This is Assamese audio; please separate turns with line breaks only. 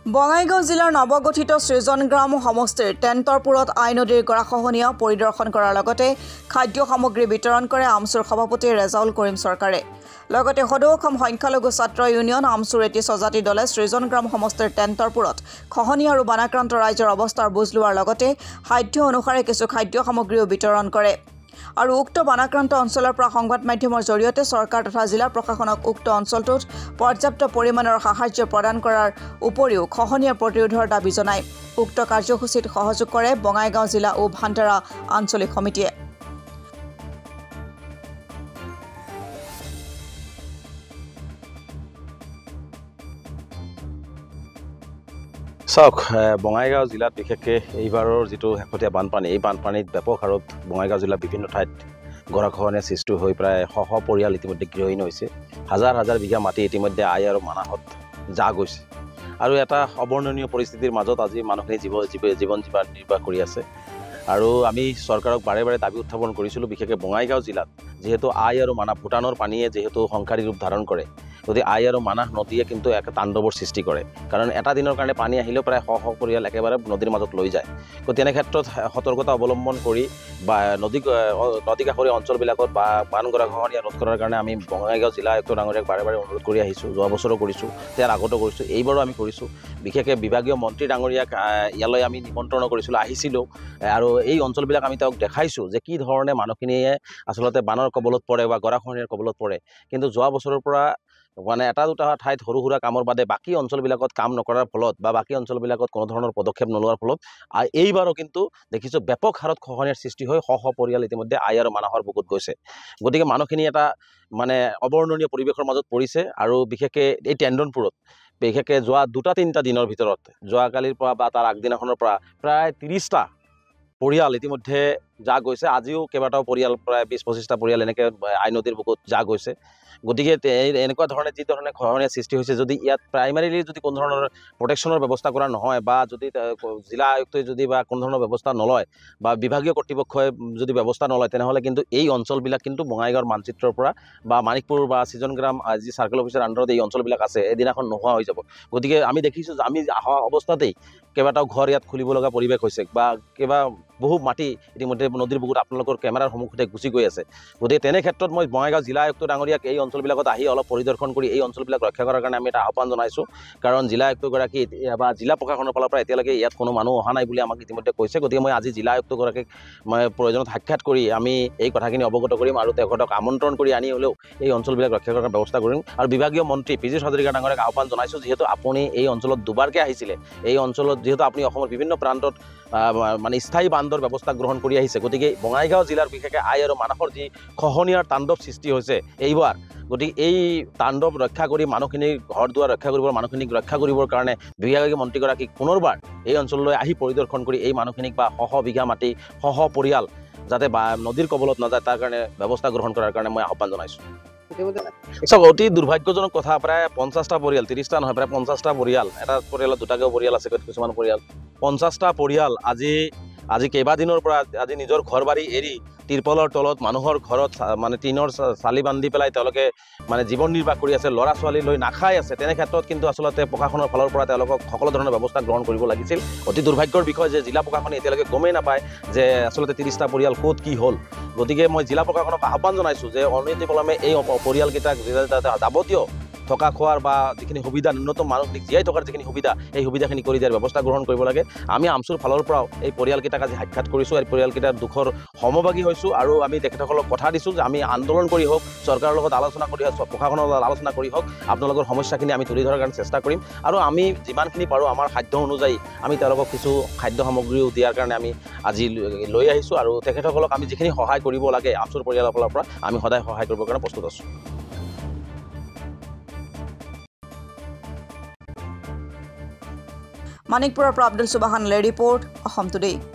বঙাইগাঁও জিলাৰ নৱগঠিত সৃজনগ্ৰাম সমষ্টিৰ টেণ্টৰপুৰত আই নদীৰ গৰাখহনীয়া পৰিদৰ্শন কৰাৰ লগতে খাদ্য সামগ্ৰী বিতৰণ কৰে আমচুৰ সভাপতি ৰেজাউল কৰিম চৰকাৰে। লগতে সদৌ অসম সংখ্যালঘু ছাত্ৰ ইউনিয়ন আমচুৰ এটি স্বজাতি দলে সৃজনগ্ৰাম সমষ্টিৰ টেণ্টৰপুৰত খহনীয়া আৰু বানাক্ৰান্ত ৰাইজৰ অৱস্থাৰ বুজ লোৱাৰ লগতে সাধ্য অনুসাৰে কিছু খাদ্য সামগ্ৰীও বিতৰণ কৰে। আৰু উক্ত বানাক্ৰান্ত অঞ্চলৰ পৰা সংবাদ মাধ্যমৰ জৰিয়তে চৰকাৰ তথা জিলা প্ৰশাসনক উক্ত অঞ্চলটোত পৰ্যাপ্ত পৰিমাণৰ সাহায্য প্ৰদান কৰাৰ উপৰিও খহনীয়া প্ৰতিৰোধৰ দাবী জনায়। উক্ত কাৰ্যসূচীত সহযোগ কৰে বঙাইগাঁও জিলা ও ভাণ্ডাৰা আঞ্চলিক সমিতিয়ে।
চাওক, বঙাইগাঁও জিলাত বিশেষকৈ এইবাৰৰ যিটো শেহতীয়া বানপানী, এই বানপানীত ব্যাপক হাৰত বঙাইগাঁও জিলাৰ বিভিন্ন ঠাইত গৰাখহনীয়াৰ সৃষ্টি হৈ প্ৰায় শ পৰিয়াল ইতিমধ্যে গৃহহীন হৈছে। হাজাৰ হাজাৰ বিঘা মাটি ইতিমধ্যে আই আৰু মানাহত যা গৈছে আৰু এটা অবৰ্ণনীয় পৰিস্থিতিৰ মাজত আজি মানুহখিনি জীৱন নিৰ্বাহ কৰি আছে। আৰু আমি চৰকাৰক বাৰে বাৰে দাবী উত্থাপন কৰিছিলোঁ, বিশেষকৈ বঙাইগাঁও জিলাত যিহেতু আই আৰু মানাহ ভূটানৰ পানীয়ে যিহেতু সংসাৰী ৰূপ ধাৰণ কৰে, গতিকে আই আৰু মানাহ নদীয়ে কিন্তু এক তাণ্ডৱৰ সৃষ্টি কৰে। কাৰণ এটা দিনৰ কাৰণে পানী আহিলেও প্ৰায় শ পৰিয়াল একেবাৰে নদীৰ মাজত লৈ যায়। গতিকে তেনে ক্ষেত্ৰত সতৰ্কতা অৱলম্বন কৰি বা নদী কাষৰীয়া অঞ্চলবিলাকত বা বান গৰাখহনীয়া ৰোধ কৰাৰ কাৰণে আমি বঙাইগাঁও জিলা আয়ুক্ত ডাঙৰীয়াক বাৰে বাৰে অনুৰোধ কৰি আহিছোঁ। যোৱা বছৰো কৰিছোঁ, ইয়াৰ আগতো কৰিছোঁ, এইবাৰো আমি কৰিছোঁ। বিশেষকৈ বিভাগীয় মন্ত্ৰী ডাঙৰীয়াক ইয়ালৈ আমি নিমন্ত্ৰণ কৰিছিলোঁ, আহিছিলোঁ আৰু এই অঞ্চলবিলাক আমি তেওঁক দেখাইছোঁ যে কি ধৰণে মানুহখিনিয়ে আচলতে বানৰ কবলত পৰে বা গৰাখহনীয়াৰ কবলত পৰে। কিন্তু যোৱা বছৰৰ পৰা এটা দুটা ঠাইত সৰু সুৰা কামৰ বাদে বাকী অঞ্চলবিলাকত কাম নকৰাৰ ফলত বা বাকী অঞ্চলবিলাকত কোনো ধৰণৰ পদক্ষেপ নোলোৱাৰ ফলত এইবাৰো কিন্তু দেখিছোঁ ব্যাপক হাৰত খহনীয়াৰ সৃষ্টি হৈ শ পৰিয়াল ইতিমধ্যে আই আৰু মানাহৰ বুকুত গৈছে। গতিকে মানুহখিনি এটা অবৰ্ণনীয় পৰিৱেশৰ মাজত পৰিছে। আৰু বিশেষকৈ এই টেণ্ডনপুৰত বিশেষকৈ যোৱা 2-3 দিনৰ ভিতৰত, যোৱাকালিৰ পৰা বা তাৰ আগদিনাখনৰ পৰা প্ৰায় 30টা পৰিয়াল ইতিমধ্যে যা গৈছে। আজিও কেইবাটাও পৰিয়াল, প্ৰায় 20-25টা পৰিয়াল এনেকৈ আই নদীৰ বুকুত যা গৈছে। গতিকে এনেকুৱা ধৰণে যি ধৰণে খহনীয়াৰ সৃষ্টি হৈছে, যদি ইয়াত প্ৰাইমাৰীলি যদি কোনো ধৰণৰ প্ৰটেকশ্যনৰ ব্যৱস্থা কৰা নহয় বা যদি জিলা আয়ুক্তই যদি বা কোনো ধৰণৰ ব্যৱস্থা নলয় বা বিভাগীয় কৰ্তৃপক্ষই যদি ব্যৱস্থা নলয়, তেনেহ'লে কিন্তু এই অঞ্চলবিলাক কিন্তু বঙাইগাঁৱৰ মানচিত্ৰৰ পৰা বা মানিকপুৰ বা সৃজনগ্ৰাম যি চাৰ্কেল অফিচৰ আণ্ডাৰত এই অঞ্চলবিলাক আছে, এদিনাখন নোহোৱা হৈ যাব। গতিকে আমি দেখিছোঁ যে আমি অহা অৱস্থাতেই কেইবাটাও ঘৰ ইয়াত খুলিব লগা পৰিৱেশ হৈছে বা বহু মাটি ইতিমধ্যে নদীৰ বুকুত আপোনালোকৰ কেমেৰাৰ সন্মুখতে গুচি গৈ আছে। গতিকে তেনে ক্ষেত্ৰত মই বঙাইগাঁও জিলা আয়ুক্ত ডাঙৰীয়াক এই অঞ্চলবিলাকত আহি অলপ পৰিদৰ্শন কৰি এই অঞ্চলবিলাক ৰক্ষা কৰাৰ কাৰণে আমি এটা আহ্বান জনাইছোঁ। কাৰণ জিলা আয়ুক্তগৰাকী বা জিলা প্ৰশাসনৰ ফালৰ পৰা এতিয়ালৈকে ইয়াত কোনো মানুহ অহা নাই বুলি আমাক ইতিমধ্যে কৈছে। গতিকে মই আজি জিলা আয়ুক্তগৰাকীক মই প্ৰয়োজনত সাক্ষাৎ কৰি আমি এই কথাখিনি অৱগত কৰিম আৰু তেখেতক আমন্ত্ৰণ কৰি আনি হ'লেও এই অঞ্চলবিলাক ৰক্ষা কৰাৰ ব্যৱস্থা কৰিম। আৰু বিভাগীয় মন্ত্ৰী পি জি হাজৰিকা ডাঙৰীয়াক আহ্বান জনাইছোঁ, যিহেতু আপুনি এই অঞ্চলত দুবাৰকৈ আহিছিলে, এই অঞ্চলত যিহেতু আপুনি অসমৰ বিভিন্ন প্ৰান্তত স্থায়ী বান্ধৰ ব্যৱস্থা গ্ৰহণ কৰি আহিছে। গতিকে বঙাইগাঁও জিলাৰ বিশেষকৈ আই আৰু মানাহৰ যি খহনীয়াৰ তাণ্ডৱ সৃষ্টি হৈছে এইবাৰ, গতিকে এই তাণ্ডৱ ৰক্ষা কৰি মানুহখিনিৰ ঘৰ দুৱাৰ ৰক্ষা কৰিব, মানুহখিনিক ৰক্ষা কৰিবৰ কাৰণে বিভাগীয় মন্ত্ৰীগৰাকীক পুনৰবাৰ এই অঞ্চললৈ আহি পৰিদৰ্শন কৰি এই মানুহখিনিক বা শ বিঘা মাটি, শ পৰিয়াল যাতে নদীৰ কবলত নাযায় তাৰ কাৰণে ব্যৱস্থা গ্ৰহণ কৰাৰ কাৰণে মই আহ্বান জনাইছোঁ। চাওক, অতি দুৰ্ভাগ্যজনক কথা, প্ৰায় 50টা পৰিয়াল, 30টা নহয়, প্ৰায় 50টা পৰিয়াল, এটা পৰিয়ালত দুটাকৈ পৰিয়াল আছে, কিছুমান পৰিয়াল 50টা পৰিয়াল আজি কেইবাদিনৰ পৰা আজি নিজৰ ঘৰ বাৰী এৰি তিৰপলৰ তলত মানুহৰ ঘৰত টিনৰ চালি বান্ধি পেলাই তেওঁলোকে জীৱন নিৰ্বাহ কৰি আছে, ল'ৰা ছোৱালী লৈ নাখাই আছে। তেনে ক্ষেত্ৰত কিন্তু আচলতে প্ৰশাসনৰ ফালৰ পৰা তেওঁলোকক সকলো ধৰণৰ ব্যৱস্থা গ্ৰহণ কৰিব লাগিছিল। অতি দুৰ্ভাগ্যৰ বিষয় যে জিলা প্ৰশাসনে এতিয়ালৈকে গমেই নাপায় যে আচলতে 30টা পৰিয়াল ক'ত কি হ'ল। গতিকে মই জিলা প্ৰশাসনক আহ্বান জনাইছোঁ যে অনতিপলমে এই পৰিয়ালকেইটাক যাৱতীয় থকা খোৱাৰ বা যিখিনি সুবিধা, ন্যূনতম মানুহখিনিক জীয়াই থকাৰ যিখিনি সুবিধা, এই সুবিধাখিনি কৰি দিয়াৰ ব্যৱস্থা গ্ৰহণ কৰিব লাগে। আমি আমচুৰ ফালৰ পৰাও এই পৰিয়ালকেইটাক আজি সাক্ষাৎ কৰিছোঁ, এই পৰিয়ালকেইটাৰ দুখৰ সমভাগী হৈছোঁ আৰু আমি তেখেতসকলক কথা দিছোঁ যে আমি আন্দোলন কৰি হওক, চৰকাৰৰ লগত আলোচনা কৰি হওক, প্ৰশাসনৰ লগত আলোচনা কৰি হওক, আপোনালোকৰ সমস্যাখিনি আমি তুলি ধৰাৰ কাৰণে চেষ্টা কৰিম। আৰু আমি যিমানখিনি পাৰোঁ আমাৰ সাধ্য অনুযায়ী আমি তেওঁলোকক কিছু খাদ্য সামগ্ৰীও দিয়াৰ কাৰণে আমি আজি লৈ আহিছোঁ। আৰু তেখেতসকলক আমি যিখিনি সহায় কৰিব লাগে আমচুৰ পৰিয়ালৰ ফালৰ পৰা আমি সদায় সহায় কৰিবৰ কাৰণে প্ৰস্তুত আছোঁ।
মানিকপুৰৰ পৰা আব্দুল সুবাহান ৰিপৰ্ট, অসম টুডে।